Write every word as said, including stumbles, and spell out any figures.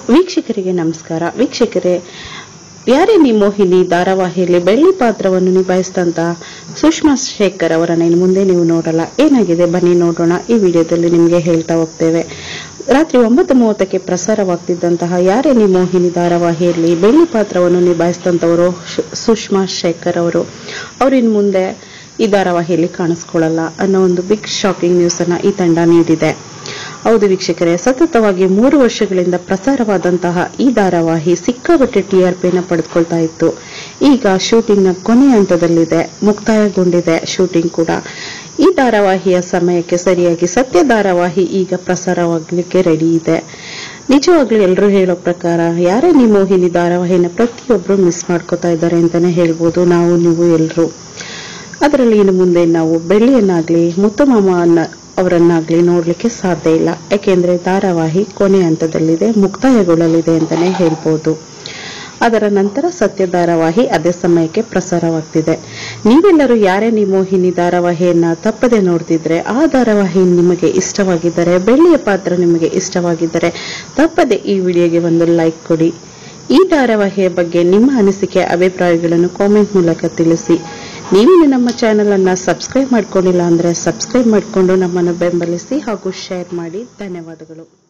ವೀಕ್ಷಕರಿಗೆ ನಮಸ್ಕಾರ. ವೀಕ್ಷಕರೇ, ಯಾರೇ ನೀ ಮೋಹಿನಿ ಧಾರಾವಾಹಿಯಲ್ಲಿ ಬೆಳ್ಳಿ ಪಾತ್ರವನ್ನು ನಿಭಾಯಿಸಿದಂತಹ ಸುಷ್ಮಾ ಶೇಖರ್ ಅವರನ್ನ ಇನ್ನು ಮುಂದೆ ನೀವು ನೋಡಲ್ಲ. ಏನಾಗಿದೆ ಬನ್ನಿ ನೋಡೋಣ. ಈ ವಿಡಿಯೋದಲ್ಲಿ ನಿಮಗೆ ಹೇಳ್ತಾ ಹೋಗ್ತೇವೆ. ರಾತ್ರಿ ಒಂಬತ್ತು ಮೂವತ್ತಕ್ಕೆ ಪ್ರಸಾರವಾಗ್ತಿದ್ದಂತಹ ಯಾರೇ ನೀ ಮೋಹಿನಿ ಧಾರಾವಾಹಿಯಲ್ಲಿ ಬೆಳ್ಳಿ ಪಾತ್ರವನ್ನು ನಿಭಾಯಿಸಿದಂಥವರು ಸುಷ್ಮಾ ಶೇಖರ್ ಅವರು ಅವ್ರು ಇನ್ನು ಮುಂದೆ ಈ ಧಾರಾವಾಹಿಯಲ್ಲಿ ಕಾಣಿಸ್ಕೊಳ್ಳಲ್ಲ ಅನ್ನೋ ಒಂದು ಬಿಗ್ ಶಾಕಿಂಗ್ ನ್ಯೂಸ್ ಅನ್ನ ಈ ತಂಡ ನೀಡಿದೆ. ಹೌದು ವೀಕ್ಷಕರೇ, ಸತತವಾಗಿ ಮೂರು ವರ್ಷಗಳಿಂದ ಪ್ರಸಾರವಾದಂತಹ ಈ ಧಾರಾವಾಹಿ ಸಿಕ್ಕಾಪಟ್ಟೆ ಟಿ ಆರ್ ಪಿನ ಪಡೆದುಕೊಳ್ತಾ ಇತ್ತು. ಈಗ ಶೂಟಿಂಗ್ ನ ಕೊನೆಯ ಹಂತದಲ್ಲಿದೆ, ಮುಕ್ತಾಯಗೊಂಡಿದೆ ಶೂಟಿಂಗ್ ಕೂಡ. ಈ ಧಾರಾವಾಹಿಯ ಸಮಯಕ್ಕೆ ಸರಿಯಾಗಿ ಸತ್ಯ ಧಾರಾವಾಹಿ ಈಗ ಪ್ರಸಾರವಾಗಲಿಕ್ಕೆ ರೆಡಿ ಇದೆ. ನಿಜವಾಗ್ಲೂ ಎಲ್ಲರೂ ಹೇಳೋ ಪ್ರಕಾರ ಯಾರೇ ನೀ ಮೋಹಿನಿ ಧಾರಾವಾಹಿನ ಪ್ರತಿಯೊಬ್ರು ಮಿಸ್ ಮಾಡ್ಕೋತಾ ಇದ್ದಾರೆ ಅಂತಾನೆ ಹೇಳ್ಬೋದು, ನಾವು ನೀವು ಎಲ್ಲರೂ. ಅದರಲ್ಲಿ ಇನ್ನು ಮುಂದೆ ನಾವು ಬೆಳ್ಳಿಯನ್ನಾಗ್ಲಿ ಮುತ್ತುಮಾಮ ಅನ್ನ ಅವರನ್ನಾಗ್ಲಿ ನೋಡ್ಲಿಕ್ಕೆ ಸಾಧ್ಯ ಇಲ್ಲ. ಯಾಕೆಂದ್ರೆ ಧಾರಾವಾಹಿ ಕೊನೆ ಹಂತದಲ್ಲಿದೆ, ಮುಕ್ತಾಯಗೊಳ್ಳಲಿದೆ ಅಂತಾನೆ ಹೇಳ್ಬೋದು. ಅದರ ನಂತರ ಸತ್ಯ ಧಾರಾವಾಹಿ ಅದೇ ಸಮಯಕ್ಕೆ ಪ್ರಸಾರವಾಗ್ತಿದೆ. ನೀವೆಲ್ಲರೂ ಯಾರೇ ನೀ ಮೋಹಿನಿ ಧಾರಾವಾಹಿಯನ್ನ ತಪ್ಪದೆ ನೋಡ್ತಿದ್ರೆ, ಆ ಧಾರಾವಾಹಿ ನಿಮಗೆ ಇಷ್ಟವಾಗಿದ್ದರೆ, ಬೆಳ್ಳಿಯ ಪಾತ್ರ ನಿಮಗೆ ಇಷ್ಟವಾಗಿದ್ದರೆ ತಪ್ಪದೆ ಈ ವಿಡಿಯೋಗೆ ಒಂದು ಲೈಕ್ ಕೊಡಿ. ಈ ಧಾರಾವಾಹಿಯ ಬಗ್ಗೆ ನಿಮ್ಮ ಅನಿಸಿಕೆ ಅಭಿಪ್ರಾಯಗಳನ್ನು ಕಾಮೆಂಟ್ ಮೂಲಕ ತಿಳಿಸಿ. ನೀವಿನ್ನು ನಮ್ಮ ಚಾನೆಲ್ ಅನ್ನ ಸಬ್ಸ್ಕ್ರೈಬ್ ಮಾಡ್ಕೊಂಡಿಲ್ಲ ಅಂದ್ರೆ ಸಬ್ಸ್ಕ್ರೈಬ್ ಮಾಡಿಕೊಂಡು ನಮ್ಮನ್ನು ಬೆಂಬಲಿಸಿ ಹಾಗೂ ಶೇರ್ ಮಾಡಿ. ಧನ್ಯವಾದಗಳು.